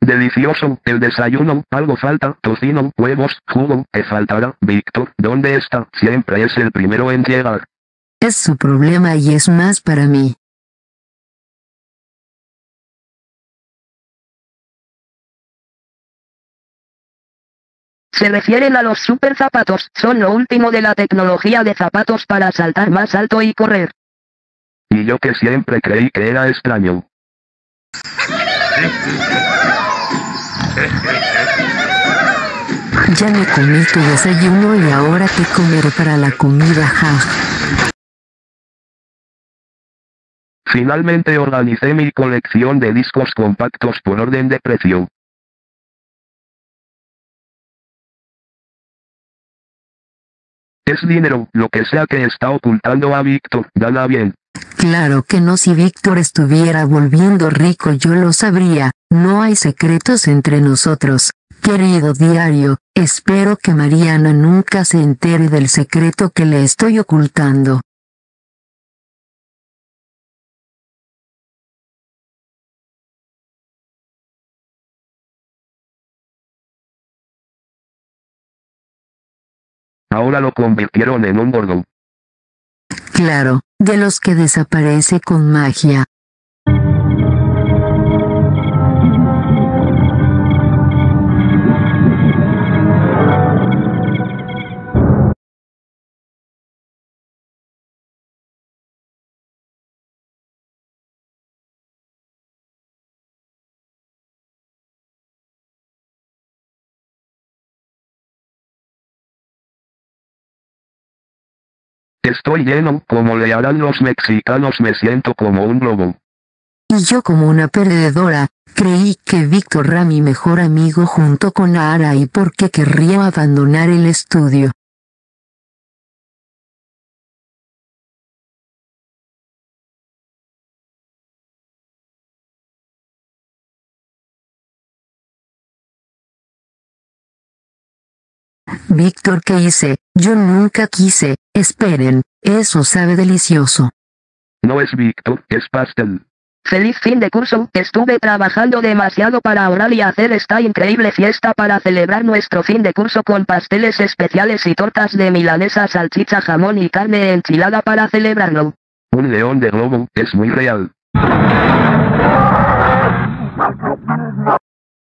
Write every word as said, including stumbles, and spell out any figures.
Delicioso, el desayuno, algo falta, tocino, huevos, jugo, ¿qué faltará? Víctor, ¿dónde está? Siempre es el primero en llegar. Es su problema y es más para mí. Se refieren a los super zapatos, son lo último de la tecnología de zapatos para saltar más alto y correr. Y yo que siempre creí que era extraño. Ya me comí tu desayuno y ahora te comeré para la comida, ja. Finalmente organicé mi colección de discos compactos por orden de precio. Es dinero, lo que sea que está ocultando a Víctor, gana bien. Claro que no, si Víctor estuviera volviendo rico yo lo sabría, no hay secretos entre nosotros. Querido diario, espero que Mariana nunca se entere del secreto que le estoy ocultando. Ahora lo convirtieron en un gordo. Claro, de los que desaparece con magia. Estoy lleno, como le harán los mexicanos, me siento como un globo. Y yo como una perdedora, creí que Víctor era mi mejor amigo junto con Ara y por qué querría abandonar el estudio. Víctor, ¿qué hice? Yo nunca quise. Esperen, eso sabe delicioso. No es Víctor, es pastel. Feliz fin de curso, estuve trabajando demasiado para ahorrar y hacer esta increíble fiesta para celebrar nuestro fin de curso con pasteles especiales y tortas de milanesa, salchicha, jamón y carne enchilada para celebrarlo. Un león de globo, es muy real.